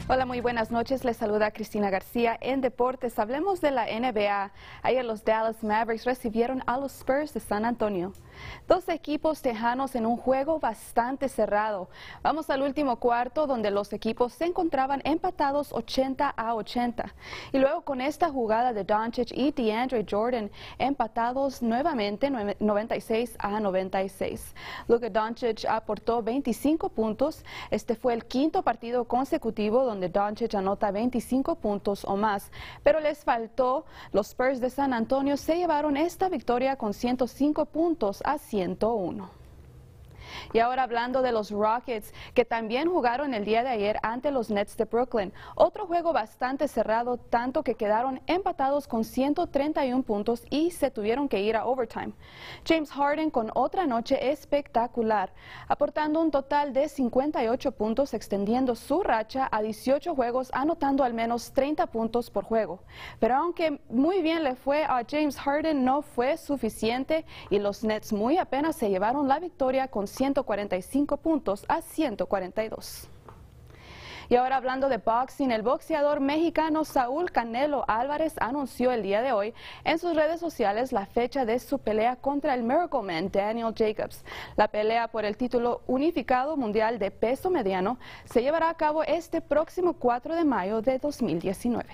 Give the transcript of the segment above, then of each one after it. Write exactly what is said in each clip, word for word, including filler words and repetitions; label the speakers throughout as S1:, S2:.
S1: Hola, muy buenas noches. Les saluda Cristina García en Deportes. Hablemos de la N B A. Ayer los Dallas Mavericks recibieron a los Spurs de San Antonio. Dos equipos tejanos en un juego bastante cerrado. Vamos al último cuarto, donde los equipos se encontraban empatados ochenta a ochenta. Y luego con esta jugada de Doncic y DeAndre Jordan empatados nuevamente noventa y seis a noventa y seis. Luka Doncic aportó veinticinco puntos. Este fue el quinto partido consecutivo donde Doncic anota veinticinco puntos o más, pero les faltó. Los Spurs de San Antonio se llevaron esta victoria con ciento cinco puntos a ciento uno. Y ahora hablando de los Rockets, que también jugaron el día de ayer ante los Nets de Brooklyn. Otro juego bastante cerrado, tanto que quedaron empatados con ciento treinta y uno puntos y se tuvieron que ir a overtime. James Harden con otra noche espectacular, aportando un total de cincuenta y ocho puntos, extendiendo su racha a dieciocho juegos, anotando al menos treinta puntos por juego. Pero aunque muy bien le fue a James Harden, no fue suficiente y los Nets muy apenas se llevaron la victoria con ciento cuarenta y cinco puntos a ciento cuarenta y dos. Y ahora hablando de boxing, el boxeador mexicano Saúl Canelo Álvarez anunció el día de hoy en sus redes sociales la fecha de su pelea contra el Miracle Man Daniel Jacobs. La pelea por el título unificado mundial de peso mediano se llevará a cabo este próximo cuatro de mayo de dos mil diecinueve.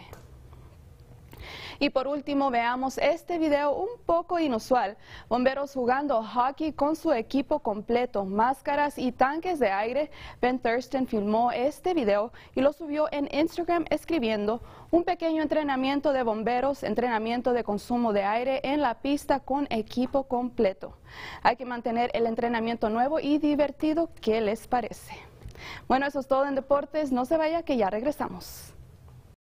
S1: Y por último, veamos este video un poco inusual. Bomberos jugando hockey con su equipo completo, máscaras y tanques de aire. Ben Thurston filmó este video y lo subió en Instagram escribiendo: un pequeño entrenamiento de bomberos, entrenamiento de consumo de aire en la pista con equipo completo. Hay que mantener el entrenamiento nuevo y divertido. ¿Qué les parece? Bueno, eso es todo en deportes. No se vaya, que ya regresamos.